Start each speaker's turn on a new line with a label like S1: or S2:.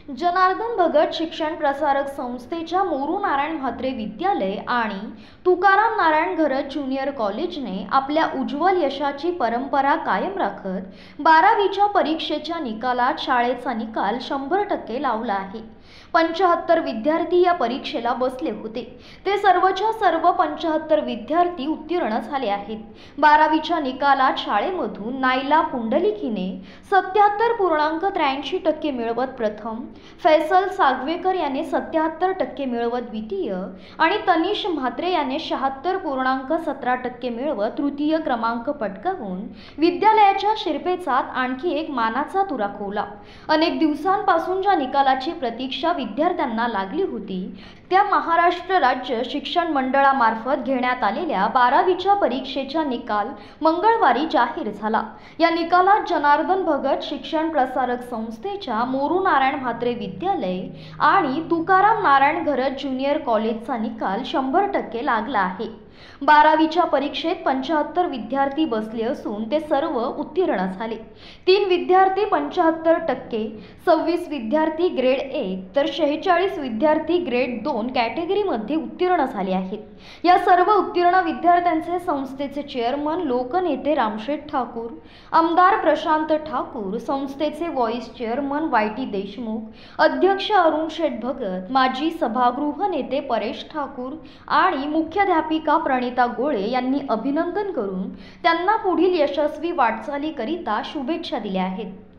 S1: जनार्दन भगत शिक्षण प्रसारक संस्थेच्या मोरू नारायण म्हात्रे विद्यालय आणि तुकाराम नारायण घरत ज्युनियर कॉलेजने आपल्या उज्ज्वल यशाची परंपरा कायम राखत 12वीच्या परीक्षेच्या निकालात शाळेचा निकाल 100% लावला आहे। 75 विद्यार्थी या परीक्षेला बसले होते। ते सर्वच्या सर्व 75 विद्यार्थी उत्तीर्ण झाले आहेत। 12वीच्या निकालात शाळेमधून नायला पुंडलिक हिने 77.83% मिळवत प्रथम, फैसल सागवेकर याने 77% मिळवत द्वितीय आणि तनिष म्हात्रे याने 76.17% मिळवत तृतीय क्रमांक पटकावून विद्यालयाच्या शिरपेचात आणखी एक मानाचा तुरा खोवला। अनेक दिवसांपासून ज्या निकालाची प्रतीक्षा विद्यार्थ्यांना लागली होती त्या महाराष्ट्र राज्य शिक्षण मंडळामार्फत घेण्यात आलेल्या 12वीच्या परीक्षेचा निकाल मंगळवारी जाहीर झाला। या निकालात जनार्दन भगत शिक्षण प्रसारक संस्थेच्या मोरू नारायण म्हात्रे विद्यालय आणि तुकाराम नारायण घरत ज्युनियर कॉलेजचा निकाल 100% लागला आहे। 12वीच्या परीक्षेत 75 विद्यार्थी बसले असून ते सर्व उत्तीर्ण झाले। 3 विद्यार्थी 75%, 26 विद्यार्थी ग्रेड 1 तर 46 विद्यार्थी ग्रेड 2 कॅटेगरीमध्ये उत्तीर्ण झाले आहेत। या सर्व उत्तीर्ण विद्यार्थ्यांचे संस्थेचे चेअरमन लोकनेते रामशेठ ठाकूर, आमदार प्रशांत ठाकूर, संस्थेचे व्हाईस चेअरमन वाय.टी. देशमुख, अध्यक्ष अरुण शेठ भगत, माजी सभागृह नेते परेश ठाकूर आणि मुख्याध्यापिका प्रणिता गोळे यांनी अभिनंदन करून त्यांना पुढील यशस्वी वाटचालीकरिता शुभेच्छा दिल्या आहेत।